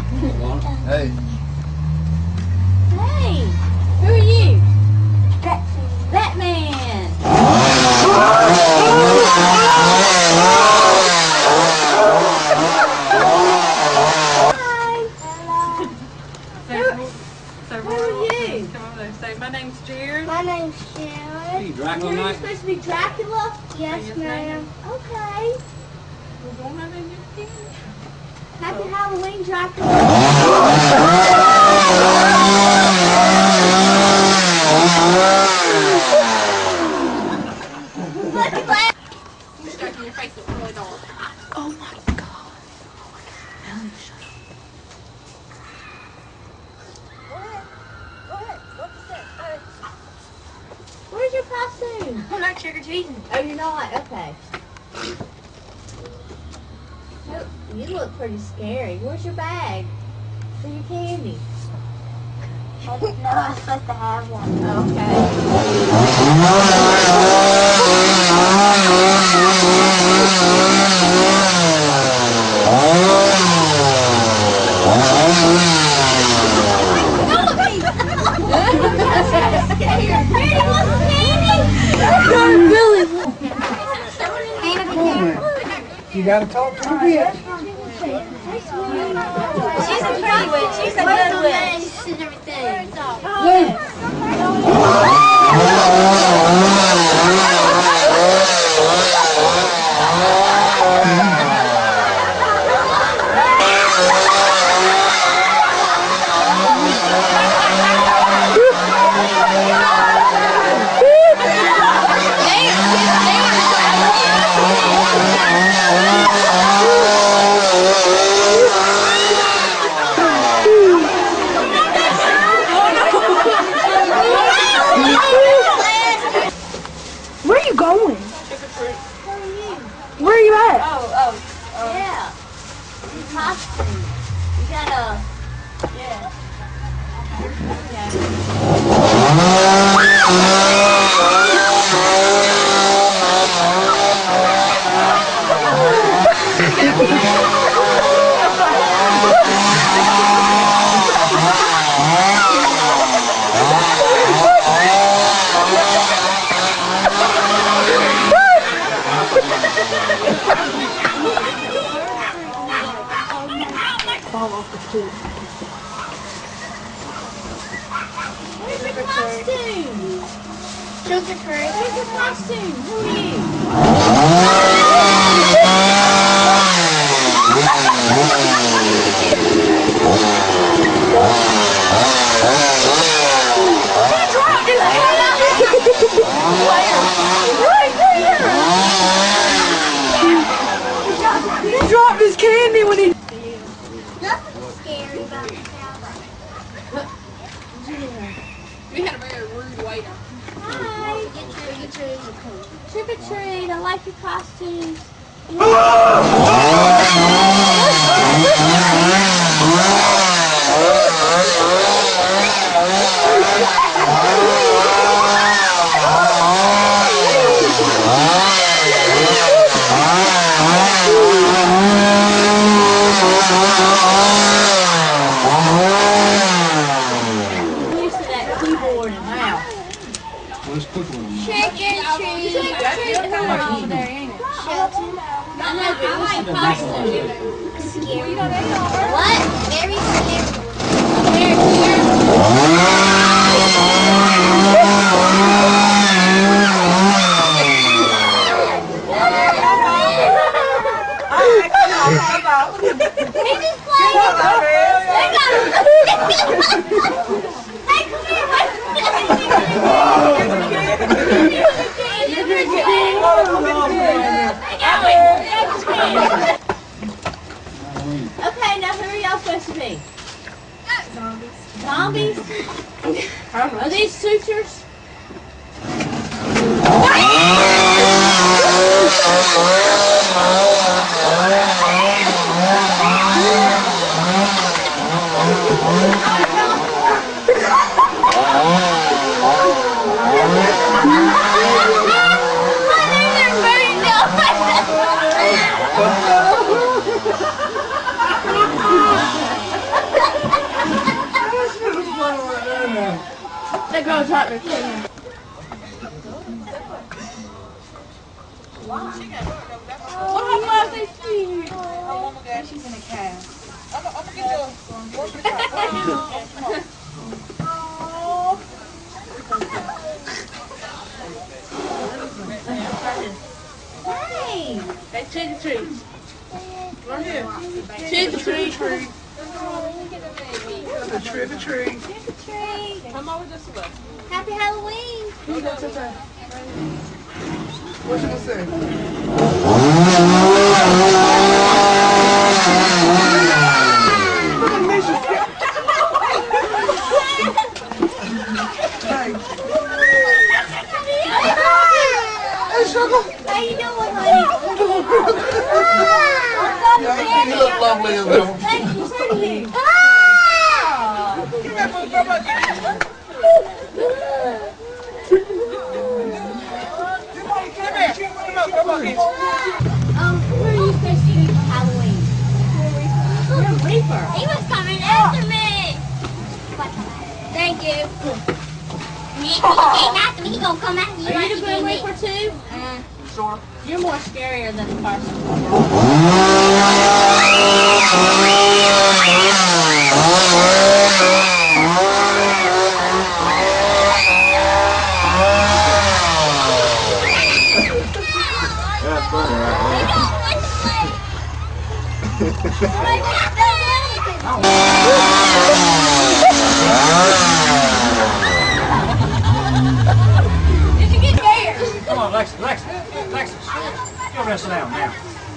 Hey. Hey, who are you? Batman. My name's Jared. My name's Jared. Hey, Dracula You're supposed to be Dracula? Yes, ma'am. Okay. We're going to have a new kid. Happy Halloween, Dracula. You're sticking your face up really dark. Oh my God. Now you shut up. Where's your costume? I'm not trick-or-treating. Oh, you're not? Okay. Oh, you look pretty scary. Where's your bag for your candy? I didn't know I was supposed to have one. You gotta talk to the bitch. She's a pretty witch. She's a good witch. And everything. Where are you going? Where are you at? Yeah. Your costume. You gotta. Yeah. Where's your costume? Trick or treat. Where's your costume? Who are you? He dropped his candy when he... Nothing scary about the house. We had a very rude waiter. Hi. Trick or treat. I like your costumes. I'm used to that keyboard and mouse. Let's cook one. Trick or treat. Over there, ain't it? Shelton. I know, but what's your costume? Scary. What? Very scary. Okay, now who are y'all supposed to be? Zombies. Are these sutures? that girl dropped her kid. What her mom say she? Oh my God, she's in a cast. I'm gonna get you Hey! Hey, trick or treat. Right here. Trick or treat. Trick or treat. Trick or treat. Come over this way. Happy Halloween. What you gonna say? Hey, sugar. How you doing, honey? You look lovely as well. Thank you, pretty. Who are you supposed to be for Halloween? You're a Reaper. He was coming after me. Thank you. He came after me. He gonna come after you. Are you the Grim Reaper Reaper too? Sure. You're more scarier than the person. That's funny, right? Did you get scared? Come on, Lexi. You over there sit down now.